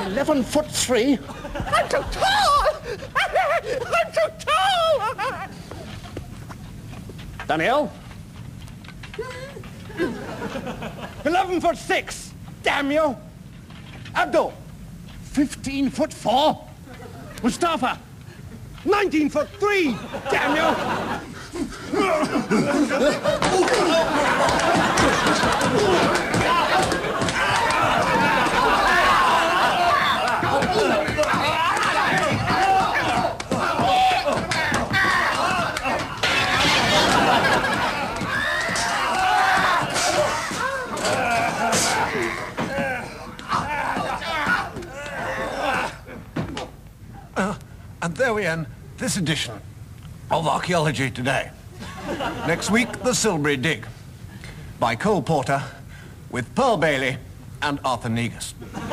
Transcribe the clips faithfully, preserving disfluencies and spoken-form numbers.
eleven foot three. I'm too tall! I'm too tall! Danielle? eleven foot six. Damn you! Abdul? fifteen foot four. Mustafa? nineteen foot three. Damn you! Uh, and there we end this edition of Archaeology Today. Next week, the Silbury Dig by Cole Porter with Pearl Bailey and Arthur Negus.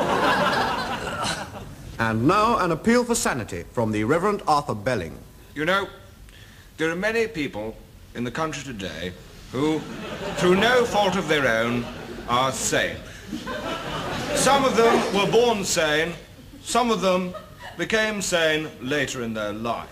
And now an appeal for sanity from the Reverend Arthur Belling. You know, there are many people in the country today who, through no fault of their own, are sane. Some of them were born sane, some of them became sane later in their lives.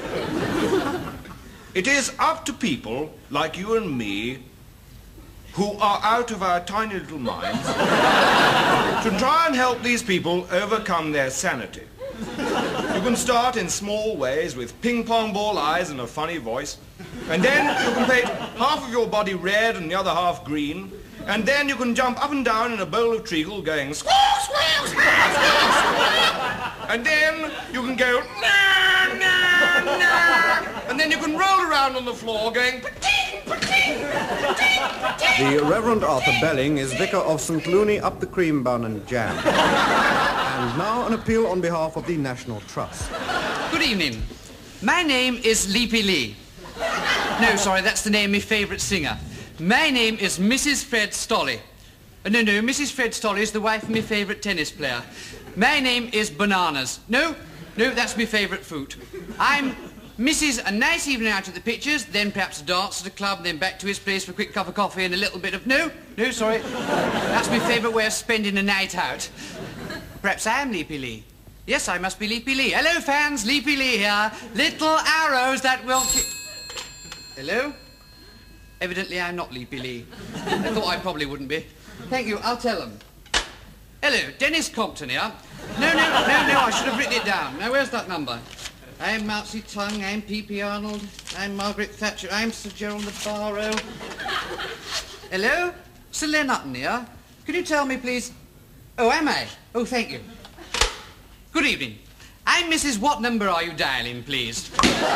It is up to people like you and me who are out of our tiny little minds to try and help these people overcome their sanity. You can start in small ways with ping-pong ball eyes and a funny voice, and then you can paint half of your body red and the other half green, and then you can jump up and down in a bowl of treacle going squeal, squeal, squeal, squeal, squeal. And then you can go nah, nah, nah. And then you can roll around on the floor going pa-ting, pa-ting, pa-ting, pa-ting. The Reverend Arthur Belling is vicar of Saint Looney up the cream bun and jam. And now an appeal on behalf of the National Trust. Good evening. My name is Leapy Lee. No, sorry, that's the name of my favourite singer. My name is Missus Fred Stolley. Uh, no, no, Missus Fred Stolley is the wife of my favourite tennis player. My name is Bananas. No, no, that's my favourite fruit. I'm Missus A nice evening out at the pictures, then perhaps a dance at a club, then back to his place for a quick cup of coffee and a little bit of... No, no, sorry. That's my favourite way of spending a night out. Perhaps I am Leapy Lee. Yes, I must be Leapy Lee. Hello, fans, Leapy Lee here. Little arrows that will... Hello? Evidently, I'm not Leapy Lee. I thought I probably wouldn't be. Thank you, I'll tell them. Hello, Dennis Compton here. No, no, no, no, I should have written it down. Now, where's that number? I'm Mousy Tongue, I'm P P Arnold, I'm Margaret Thatcher, I'm Sir Gerald the Barrow. Hello? Sir Len Hutton here. Can you tell me, please... Oh, am I? Oh, thank you. Good evening. I'm Missus What number are you dialing, please?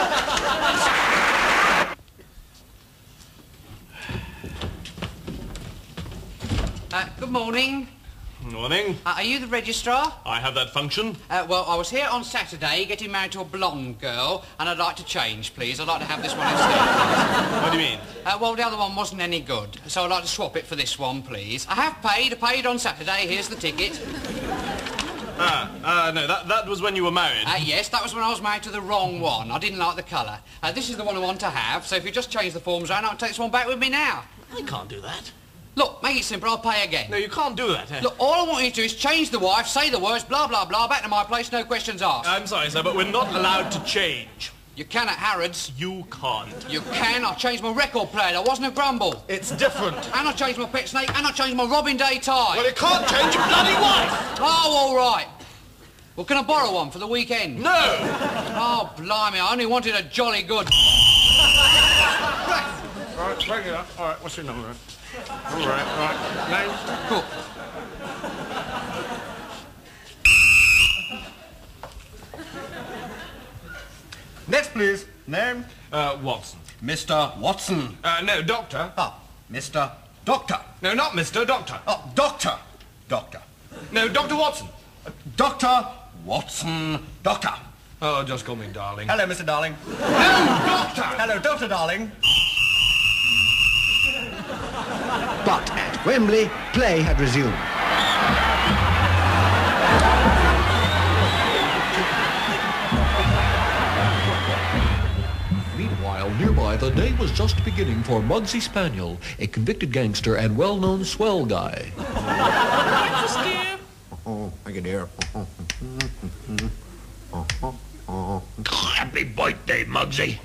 Uh, good morning. Morning. Uh, are you the registrar? I have that function. Uh, well, I was here on Saturday getting married to a blonde girl, and I'd like to change, please. I'd like to have this one instead. What do you mean? Uh, well, the other one wasn't any good, so I'd like to swap it for this one, please. I have paid. I paid on Saturday. Here's the ticket. Ah, uh, no, that, that was when you were married. Uh, yes, that was when I was married to the wrong one. I didn't like the colour. Uh, this is the one I want to have, so if you just change the forms around, I can take this one back with me now. I can't do that. Look, make it simple, I'll pay again. No, you can't do that. Eh? Look, all I want you to do is change the wife, say the words, blah, blah, blah, back to my place, no questions asked. I'm sorry, sir, but we're not allowed to change. You can at Harrods. You can't. You can. I changed my record player. I wasn't a grumble. It's different. And I changed my pet snake, and I changed my Robin Day tie. Well, you can't change your bloody wife. Oh, all right. Well, can I borrow one for the weekend? No. Oh, blimey, I only wanted a jolly good... Right, break it up. All right, what's your number? All right, all right. Name? Cool. Next, please. Name? Uh, Watson. Mister Watson. Uh, no, Doctor. Ah, Mister Doctor. No, not Mister Doctor. Oh, Doctor. Doctor. No, Doctor Watson. Uh, Doctor Watson. Doctor. Oh, just call me darling. Hello, Mister Darling. No, Doctor! Hello, Doctor Darling. But at Wembley, play had resumed. Meanwhile, nearby, the day was just beginning for Muggsy Spaniel, a convicted gangster and well-known swell guy. Oh, I guess. chicken here. Happy birthday, Muggsy.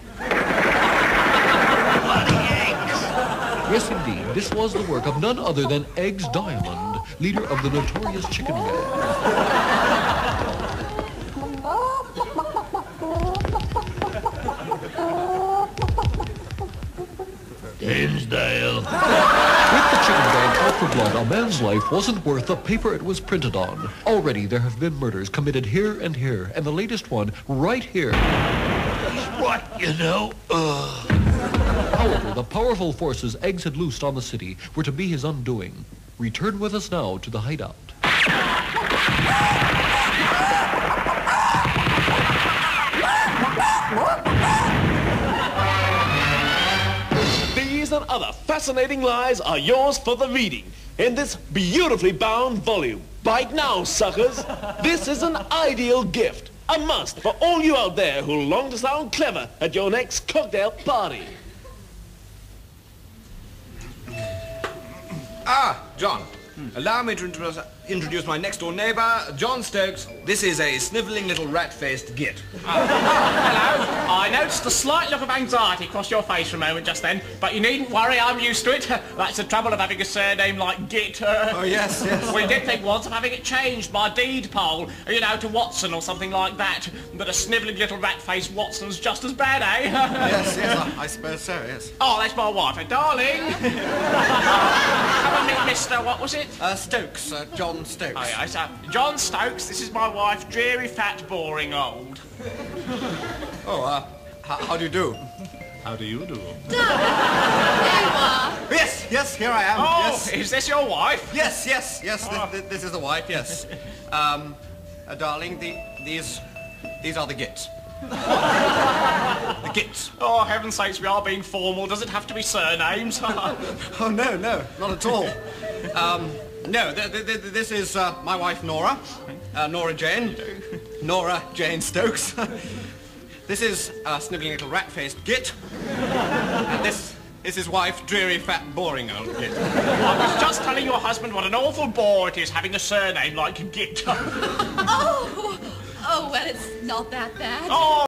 Yes, indeed, this was the work of none other than Eggs Diamond, leader of the notorious Chicken Gang. Dinsdale. With the Chicken Gang out for blood, a man's life wasn't worth the paper it was printed on. Already there have been murders committed here and here, and the latest one right here. What, you know? Ugh. However, the powerful forces Eggs had loosed on the city were to be his undoing. Return with us now to the hideout. These and other fascinating lies are yours for the reading in this beautifully bound volume. Bite now, suckers. This is an ideal gift, a must for all you out there who long to sound clever at your next cocktail party. Ah, John. Allow me to introduce, introduce my next-door neighbour, John Stokes. This is a snivelling little rat-faced git. Hello. I noticed a slight look of anxiety cross your face for a moment just then, but you needn't worry, I'm used to it. That's the trouble of having a surname like Git. Oh, yes, yes. We did think once of having it changed by deed poll, you know, to Watson or something like that. But a snivelling little rat-faced Watson's just as bad, eh? Yes, yes, I, I suppose so, yes. Oh, that's my wife, eh, darling. Come and meet Mister What was it? Uh, Stokes, uh, John Stokes. Oh, yes, uh, John Stokes, this is my wife, dreary, fat, boring, old. Oh, uh, h- how do you do? How do you do? Yes, yes, here I am. Oh, Yes, is this your wife? yes, yes, yes. Oh. Th- th- this is the wife. Yes. Um, uh, darling, the these these are the gits. The gits. Oh, heaven's sakes, we are being formal. Does it have to be surnames? Oh no, no, not at all. Um, no, th- th- th- this is uh, my wife Nora, uh, Nora Jane, Nora Jane Stokes. This is a snivelling little rat-faced git, and this is his wife, dreary, fat, boring old git. I was just telling your husband what an awful bore it is having a surname like Git. Oh, oh, well, it's not that bad. Oh,